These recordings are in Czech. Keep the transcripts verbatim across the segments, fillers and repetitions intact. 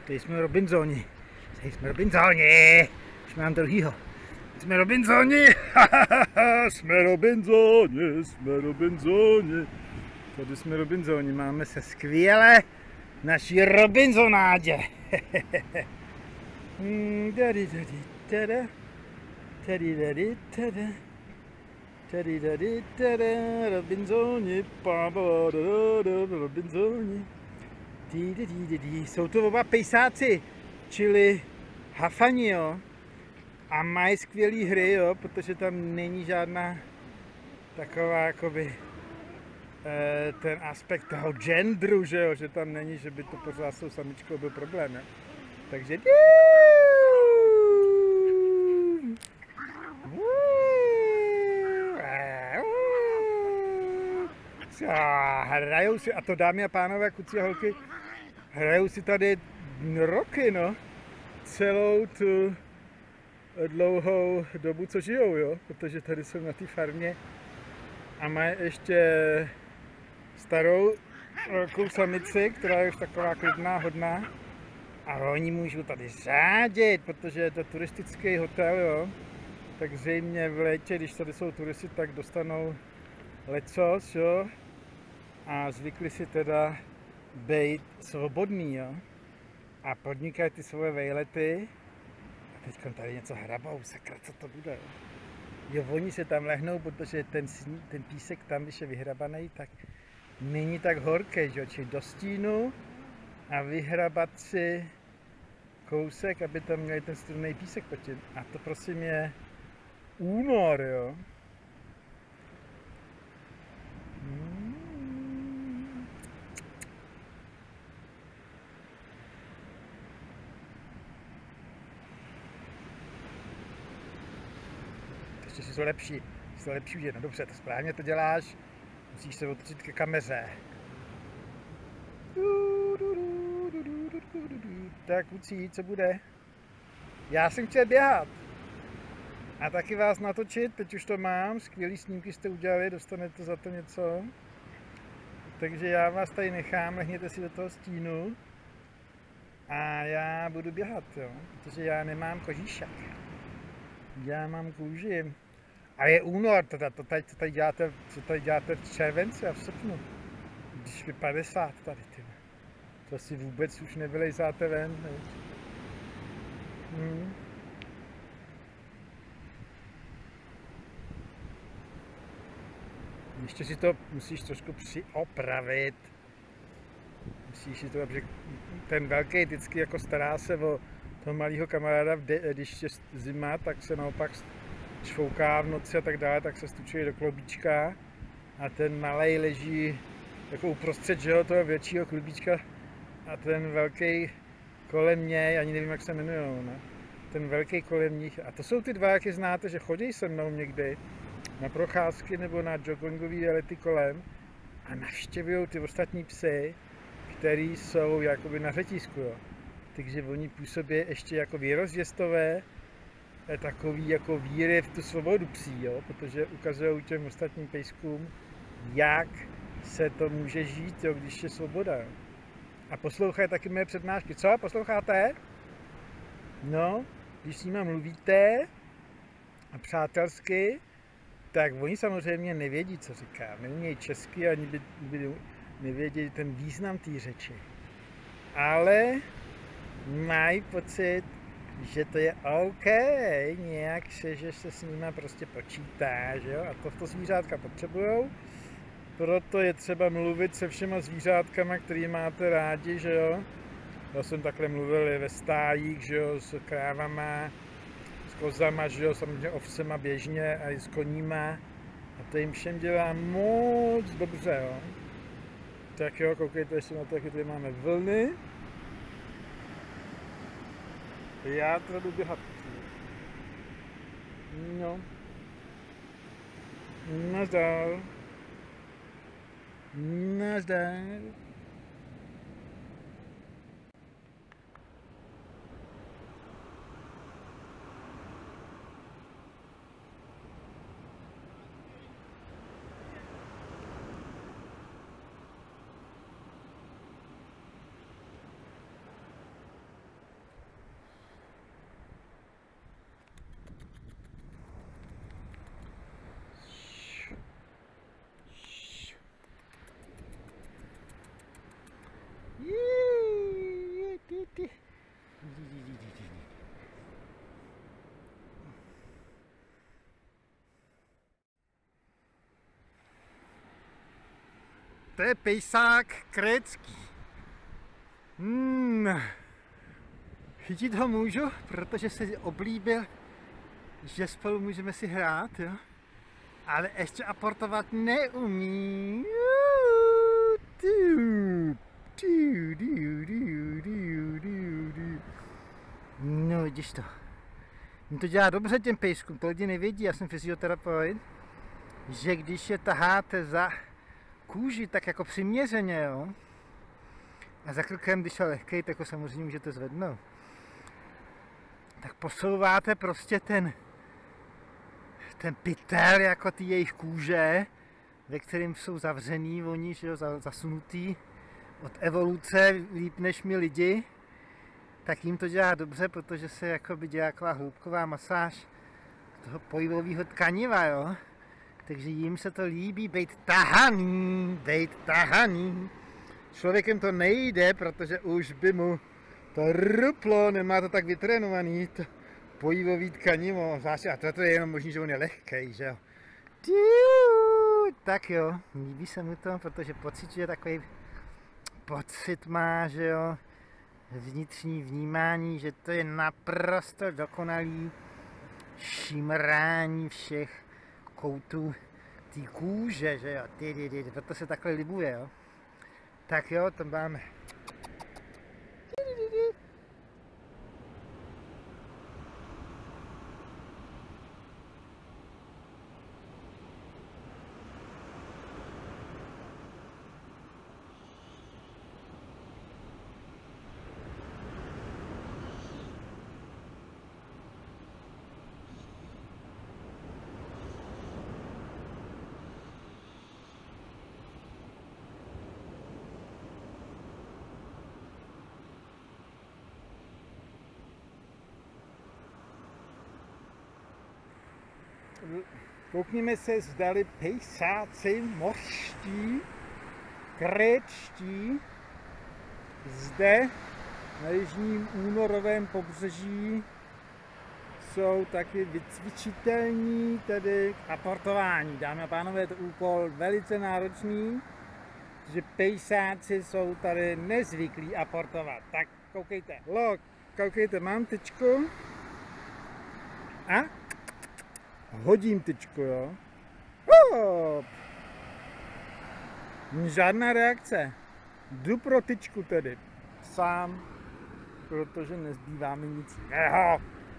Tady jsme Robinsoni. Tady jsme Robinsoni. Už mám druhýho. Jsme Robinsoni. Jsme Robinsoni. Jsme Robinsoni. Tady jsme Robinsoni. Máme se skvěle naší Robinsonádě. Tady, tady, tada. Tady, tady, tada. Tady, tady, tada. Robinsoni. Robinsoni. Jsou to oba pejsáci, čili hafani, jo. A mají skvělé hry, jo, protože tam není žádná taková, jakoby, eh, ten aspekt toho genderu, že jo, že tam není, že by to pořád s tou samičkou byl problém, jo. Takže hrajou si, a to dámy a pánové, kluci a holky, hrajou si tady roky, no, celou tu dlouhou dobu, co žijou, jo, protože tady jsou na té farmě a mají ještě starou velkou samici, která je už taková klidná, hodná a oni můžou tady řádit, protože je to turistický hotel, jo, tak zřejmě v létě, když tady jsou turisti, tak dostanou lecos, jo, a zvykli si teda být svobodný, jo, a podnikají ty svoje vejlety. A teď tady něco hrabou, sakra, co to bude, jo. Jo, oni se tam lehnou, protože ten, ten písek tam, když je vyhrabaný, tak není tak horký, že jo, čili do stínu a vyhrabat si kousek, aby tam měli ten strunný písek pod tím. A to prosím je únor, jo. Ještě jsou lepší, jsou lepší, že no dobře, to správně to děláš, musíš se otočit ke kameře. Tak kluci, co bude? Já jsem chtěl běhat a taky vás natočit, teď už to mám, skvělý snímky jste udělali, dostanete za to něco. Takže já vás tady nechám, lehněte si do toho stínu a já budu běhat, jo, protože já nemám kožíšek. Já mám kůži. A je únor, teda, to tady, co, tady děláte, co tady děláte v červenci a v srpnu. Když je padesát tady, ty. To si vůbec už nevylejzáte ven, ne? Hmm. Ještě si to musíš trošku přiopravit. Musíš si to, protože ten velký vždycky jako stará se o toho malého kamaráda, když je zima, tak se naopak šfouká v noci a tak dále, tak se stučuje do klobíčka a ten malej leží jako uprostřed, že jo, toho většího klobíčka a ten velký kolem něj, ani nevím, jak se jmenujou, ne? Ten velký kolem nich, a to jsou ty dva, jak je znáte, že chodí se mnou někdy na procházky nebo na joggingový lety kolem a navštěvují ty ostatní psy, který jsou jakoby na řetízku, jo. Takže oni působí ještě jako výrozděstové, takový jako víry v tu svobodu psí, jo, protože ukazují těm ostatním pejskům, jak se to může žít, jo, když je svoboda. Jo. A poslouchají taky mé přednášky. Co? Posloucháte? No, když s nimi mluvíte a přátelsky, tak oni samozřejmě nevědí, co říká. Nemějí česky, ani by, by nevědí ten význam té řeči. Ale mají pocit, že to je OK, nějak se, že se s nimi prostě počítá, že jo? A to to zvířátka potřebujou. Proto je třeba mluvit se všema zvířátkama, který máte rádi, že jo? Já jsem takhle mluvil ve stájích, že jo, s krávama, s kozama, že jo, samozřejmě ovcema běžně a i s koníma. A to jim všem dělá moc dobře, jo? Tak jo, koukejte ještě na to, jaké tady máme vlny. Já teda jdu běhat. No. Nazdar. Nazdar. To je pejsák krécký. Hmm. Chytit ho můžu, protože se oblíbil, že spolu můžeme si hrát, jo? Ale ještě aportovat neumí. No, vidíš to. Mě to dělá dobře těm pejskům, to lidi nevědí, já jsem fyzioterapeut, že když je taháte za kůži tak jako přiměřeně, jo, a za krkem, když je lehkej, tak ho samozřejmě můžete zvednout, tak posouváte prostě ten ten pytel jako ty jejich kůže, ve kterým jsou zavřený oni, že jo, zasunutý od evoluce líp než my lidi, tak jim to dělá dobře, protože se jakoby dělá taková hloubková masáž toho pohybového tkaniva, jo. Takže jim se to líbí být tahaný, být tahaný. Člověkem to nejde, protože už by mu to ruplo, nemá to tak vytrénovaný, to pohybový tkanivo, zvláště, a toto je jenom možný, že on je lehkej, že jo. Tak jo, líbí se mu to, protože pociťuje takový pocit má, že jo, vnitřní vnímání, že to je naprosto dokonalý šimrání všech koutů té kůže, že jo, ty, ty, ty, proto se takhle libuje, jo. Tak jo, to máme. Koukněme se, zdali pejsáci mořští, kréčtí, zde na jižním únorovém pobřeží jsou taky vycvičitelní, tedy k aportování. Dámy a pánové, je to úkol velice náročný, protože pejsáci jsou tady nezvyklí aportovat. Tak koukejte, lok, koukejte, mám tyčku a hodím tyčku, jo. Hop. Žádná reakce. Jdu pro tyčku tedy. Sám, protože nezbývá mi nic jiného.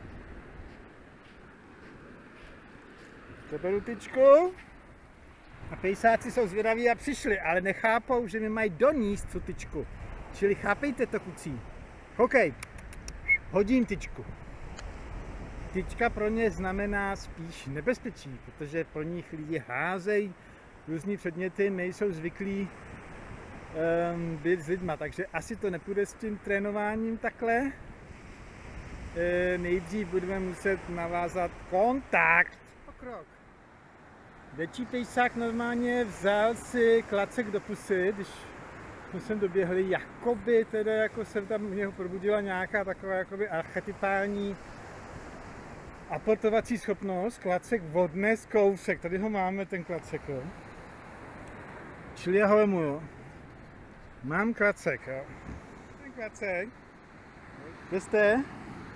Beru tyčku. A pejsáci jsou zvědaví a přišli, ale nechápou, že mi mají doníst tu tyčku. Čili chápejte to, kucí. Koukej. Hodím tyčku. Tyčka pro ně znamená spíš nebezpečí, protože pro nich lidi házejí různý předměty, nejsou zvyklí um, být s lidma, takže asi to nepůjde s tím trénováním takhle. E, nejdřív budeme muset navázat kontakt. Pokrok. Větší pejsák normálně vzal si klacek do pusy, když jsme sem doběhli, jakoby teda jako se tam u něho probudila nějaká taková jakoby archetypální aportovací schopnost, klacek odnes kousek, tady ho máme, ten klacek, jo. Čili já ho vemu, jo. Mám klacek, jo. Ten klacek, kde jste?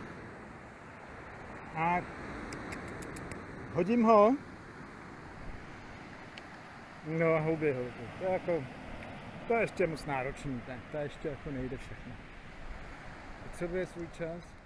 A hodím ho. No a houby ho. To je jako, to je ještě moc náročný, to, to ještě jako nejde všechno. Potřebuje svůj čas.